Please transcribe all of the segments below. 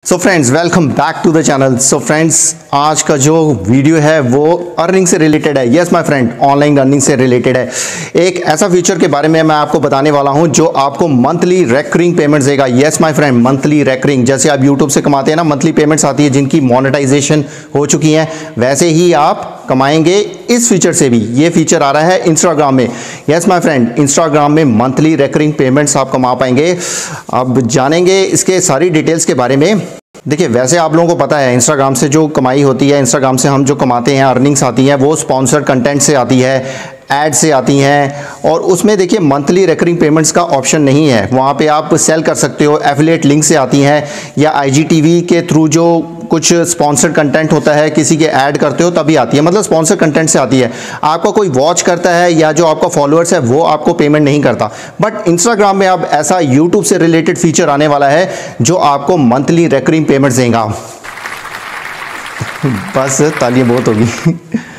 So friends welcome back to the channel. So friends आज का जो वीडियो है वो अर्निंग से रिलेटेड है। Yes my friend, online earning से रिलेटेड है। एक ऐसा फीचर के बारे में मैं आपको बताने वाला हूं जो आपको मंथली रेकरिंग पेमेंट्स देगा। Yes my friend, monthly recurring. जैसे आप यूट्यूब से कमाते हैं ना, मंथली पेमेंट्स आती है जिनकी मोनेटाइजेशन हो चुकी है, वैसे ही आप कमाएंगे इस फीचर से भी। ये फीचर आ रहा है इंस्टाग्राम में। यस माय फ्रेंड, इंस्टाग्राम में मंथली रेकरिंग पेमेंट्स आप कमा पाएंगे। अब जानेंगे इसके सारी डिटेल्स के बारे में। देखिए, वैसे आप लोगों को पता है इंस्टाग्राम से जो कमाई होती है, इंस्टाग्राम से हम जो कमाते हैं, अर्निंग्स आती हैं, वो स्पॉन्सर्ड कंटेंट से आती है, एड से आती हैं। और उसमें देखिए मंथली रेकरिंग पेमेंट्स का ऑप्शन नहीं है। वहाँ पे आप सेल कर सकते हो, एफिलिएट लिंक से आती हैं, या आईजीटीवी के थ्रू जो कुछ स्पॉन्सर्ड कंटेंट होता है किसी के ऐड करते हो तभी आती है, मतलब स्पॉन्सर्ड कंटेंट से आती है। आपका कोई वॉच करता है या जो आपका फॉलोअर्स है वो आपको पेमेंट नहीं करता। बट इंस्टाग्राम में अब ऐसा यूट्यूब से रिलेटेड फीचर आने वाला है जो आपको मंथली रेकरिंग पेमेंट्स देगा। बस तालियां बहुत होगी।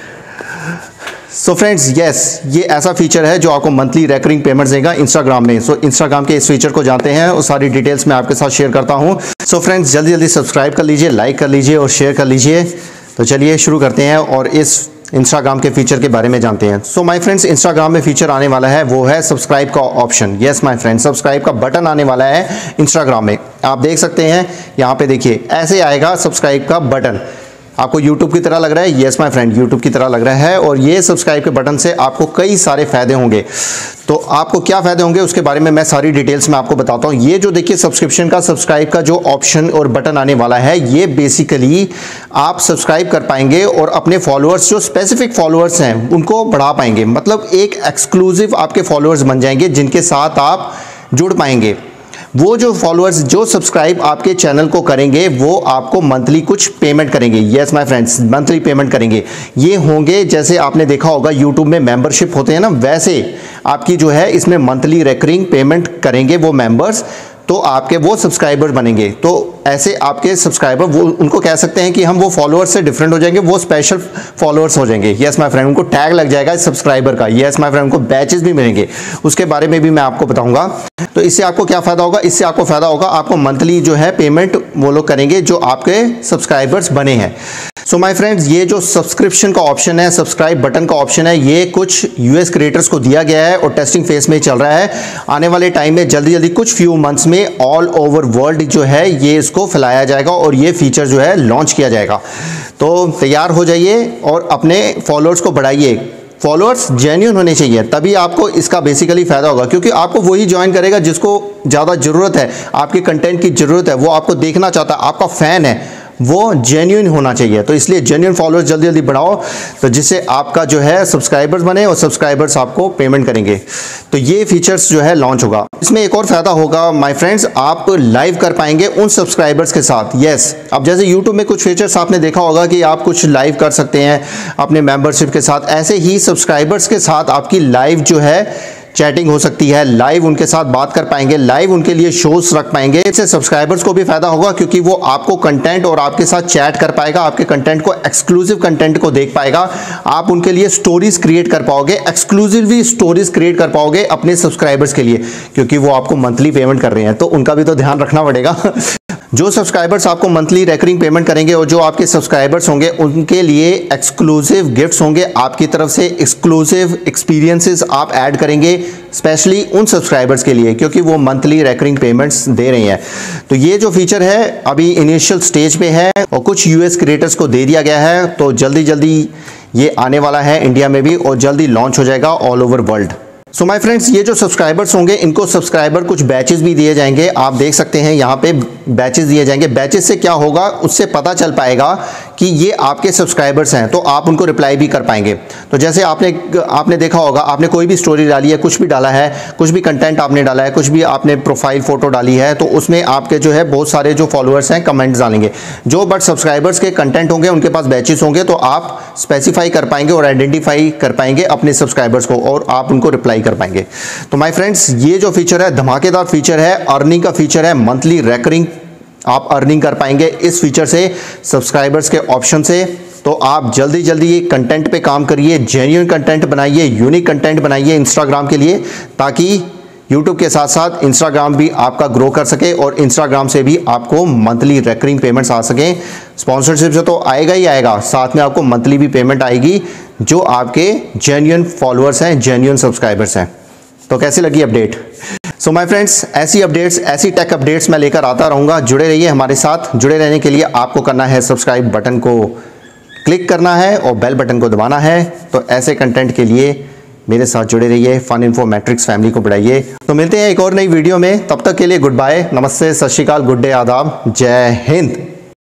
सो फ्रेंड्स यस, ये ऐसा फीचर है जो आपको मंथली रेकरिंग पेमेंट्स देगा इंस्टाग्राम में। सो इंस्टाग्राम के इस फीचर को जानते हैं और सारी डिटेल्स मैं आपके साथ शेयर करता हूं। सो फ्रेंड्स जल्दी जल्दी सब्सक्राइब कर लीजिए, लाइक कर लीजिए और शेयर कर लीजिए। तो चलिए शुरू करते हैं और इस इंस्टाग्राम के फीचर के बारे में जानते हैं। सो माय फ्रेंड्स, इंस्टाग्राम में फीचर आने वाला है वो है सब्सक्राइब का option. Yes my friends, subscribe का बटन आने वाला है इंस्टाग्राम में। आप देख सकते हैं यहाँ पे, देखिए ऐसे आएगा सब्सक्राइब का बटन। आपको YouTube की तरह लग रहा है? यस माय फ्रेंड, YouTube की तरह लग रहा है। और ये सब्सक्राइब के बटन से आपको कई सारे फायदे होंगे। तो आपको क्या फायदे होंगे उसके बारे में मैं सारी डिटेल्स में आपको बताता हूँ। ये जो देखिए सब्सक्रिप्शन का, सब्सक्राइब का जो ऑप्शन और बटन आने वाला है, ये बेसिकली आप सब्सक्राइब कर पाएंगे और अपने फॉलोअर्स, जो स्पेसिफिक फॉलोअर्स हैं, उनको बढ़ा पाएंगे। मतलब एक एक्सक्लूसिव आपके फॉलोअर्स बन जाएंगे जिनके साथ आप जुड़ पाएंगे। वो जो फॉलोअर्स जो सब्सक्राइब आपके चैनल को करेंगे वो आपको मंथली कुछ पेमेंट करेंगे। Yes my friends, monthly payment करेंगे। ये होंगे, जैसे आपने देखा होगा यूट्यूब में मेंबरशिप होते हैं ना, वैसे आपकी जो है इसमें मंथली रेकरिंग पेमेंट करेंगे वो मेंबर्स। तो आपके वो सब्सक्राइबर बनेंगे। तो ऐसे आपके सब्सक्राइबर, वो उनको कह सकते हैं कि हम वो फॉलोअर्स से डिफरेंट हो जाएंगे, वो स्पेशल फॉलोअर्स हो जाएंगे। यस माय फ्रेंड, उनको टैग लग जाएगा सब्सक्राइबर का। यस माय फ्रेंड, उनको बैचेस भी मिलेंगे, उसके बारे में भी मैं आपको बताऊंगा। तो इससे आपको क्या फायदा होगा? इससे आपको फायदा होगा, आपको मंथली जो है पेमेंट वो लोग करेंगे जो आपके सब्सक्राइबर्स बने हैं। सो माय फ्रेंड्स, ये जो सब्सक्रिप्शन का ऑप्शन है, सब्सक्राइब बटन का ऑप्शन है, ये कुछ यूएस क्रिएटर्स को दिया गया है और टेस्टिंग फेज में चल रहा है। आने वाले टाइम में जल्दी जल्दी कुछ फ्यू मंथ्स में ऑल ओवर वर्ल्ड जो है ये इसको फैलाया जाएगा और ये फीचर जो है लॉन्च किया जाएगा। तो तैयार हो जाइए और अपने फॉलोअर्स को बढ़ाइए। फॉलोअर्स जेन्युइन होने चाहिए, तभी आपको इसका बेसिकली फायदा होगा, क्योंकि आपको वही ज्वाइन करेगा जिसको ज़्यादा ज़रूरत है, आपके कंटेंट की ज़रूरत है, वो आपको देखना चाहता है, आपका फ़ैन है, वो जेन्युइन होना चाहिए। तो इसलिए जेन्युइन फॉलोअर्स जल्दी जल्दी बढ़ाओ, तो जिससे आपका जो है सब्सक्राइबर्स बने और सब्सक्राइबर्स आपको पेमेंट करेंगे। तो ये फीचर्स जो है लॉन्च होगा। इसमें एक और फायदा होगा माय फ्रेंड्स, आप लाइव कर पाएंगे उन सब्सक्राइबर्स के साथ। यस, अब जैसे यूट्यूब में कुछ फीचर्स आपने देखा होगा कि आप कुछ लाइव कर सकते हैं अपने मेंबरशिप के साथ, ऐसे ही सब्सक्राइबर्स के साथ आपकी लाइव जो है चैटिंग हो सकती है, लाइव उनके साथ बात कर पाएंगे, लाइव उनके लिए शोज रख पाएंगे। इससे सब्सक्राइबर्स को भी फायदा होगा, क्योंकि वो आपको कंटेंट और आपके साथ चैट कर पाएगा, आपके कंटेंट को, एक्सक्लूसिव कंटेंट को देख पाएगा। आप उनके लिए स्टोरीज क्रिएट कर पाओगे, एक्सक्लूसिवली स्टोरीज क्रिएट कर पाओगे अपने सब्सक्राइबर्स के लिए, क्योंकि वो आपको मंथली पेमेंट कर रहे हैं, तो उनका भी तो ध्यान रखना पड़ेगा। जो सब्सक्राइबर्स आपको मंथली रेकरिंग पेमेंट करेंगे और जो आपके सब्सक्राइबर्स होंगे उनके लिए एक्सक्लूसिव गिफ्ट्स होंगे आपकी तरफ से, एक्सक्लूसिव एक्सपीरियंसेस आप ऐड करेंगे स्पेशली उन सब्सक्राइबर्स के लिए, क्योंकि वो मंथली रेकरिंग पेमेंट्स दे रही हैं। तो ये जो फीचर है अभी इनिशियल स्टेज पे है और कुछ यूएस क्रिएटर्स को दे दिया गया है। तो जल्दी जल्दी ये आने वाला है इंडिया में भी और जल्दी लॉन्च हो जाएगा all over world. So my friends, ये जो सब्सक्राइबर्स होंगे इनको सब्सक्राइबर कुछ बैचेस भी दिए जाएंगे। आप देख सकते हैं यहाँ पे बैचेस दिए जाएंगे। बैचेस से क्या होगा, उससे पता चल पाएगा कि ये आपके सब्सक्राइबर्स हैं, तो आप उनको रिप्लाई भी कर पाएंगे। तो जैसे आपने देखा होगा, आपने कोई भी स्टोरी डाली है, कुछ भी डाला है, कुछ भी कंटेंट आपने डाला है, कुछ भी आपने प्रोफाइल फोटो डाली है, तो उसमें आपके जो है बहुत सारे जो फॉलोअर्स हैं कमेंट्स डालेंगे। जो बट सब्सक्राइबर्स के कंटेंट होंगे उनके पास बैचेस होंगे, तो आप स्पेसिफाई कर पाएंगे और आइडेंटिफाई कर पाएंगे अपने सब्सक्राइबर्स को और आप उनको रिप्लाई कर पाएंगे। तो माय फ्रेंड्स, ये जो फीचर है धमाकेदार फीचर है, अर्निंग का फीचर है, मंथली रेकरिंग आप अर्निंग कर पाएंगे इस फीचर से, सब्सक्राइबर्स के ऑप्शन से। तो आप जल्दी जल्दी कंटेंट पे काम करिए, जेन्युइन कंटेंट बनाइए, यूनिक कंटेंट बनाइए इंस्टाग्राम के लिए, ताकि यूट्यूब के साथ साथ इंस्टाग्राम भी आपका ग्रो कर सके और इंस्टाग्राम से भी आपको मंथली रिकरिंग पेमेंट्स आ सकें। स्पॉन्सरशिप से तो आएगा ही आएगा, साथ में आपको मंथली भी पेमेंट आएगी जो आपके जेन्युइन फॉलोअर्स हैं, जेन्युइन सब्सक्राइबर्स हैं। तो कैसी लगी अपडेट? सो माय फ्रेंड्स, ऐसी अपडेट्स, ऐसी टेक अपडेट्स मैं लेकर आता रहूँगा। जुड़े रहिए हमारे साथ। जुड़े रहने के लिए आपको करना है सब्सक्राइब बटन को क्लिक करना है और बेल बटन को दबाना है। तो ऐसे कंटेंट के लिए मेरे साथ जुड़े रहिए, फन इन्फो मैट्रिक्स फैमिली को बढ़ाइए। तो मिलते हैं एक और नई वीडियो में, तब तक के लिए गुड बाय, नमस्ते, सत श्री अकाल, गुड डे, आदाब, जय हिंद।